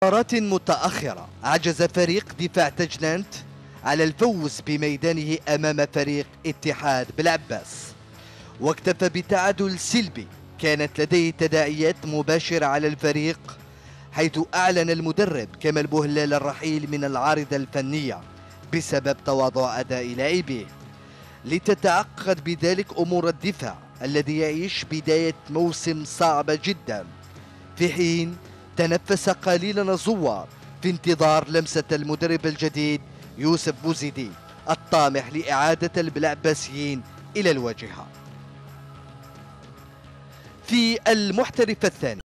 مباراة متأخرة عجز فريق دفاع تجلانت على الفوز بميدانه أمام فريق اتحاد بالعباس، واكتفى بتعادل سلبي كانت لديه تداعيات مباشرة على الفريق، حيث أعلن المدرب كمال بوهلال الرحيل من العارضة الفنية بسبب تواضع أداء لاعبيه، لتتعقد بذلك أمور الدفاع الذي يعيش بداية موسم صعبة جدا، في حين تنفس قليلا الزوار في انتظار لمسة المدرب الجديد يوسف بوزيدي الطامح لإعادة البلعباسيين إلى الواجهة. في المحترف الثاني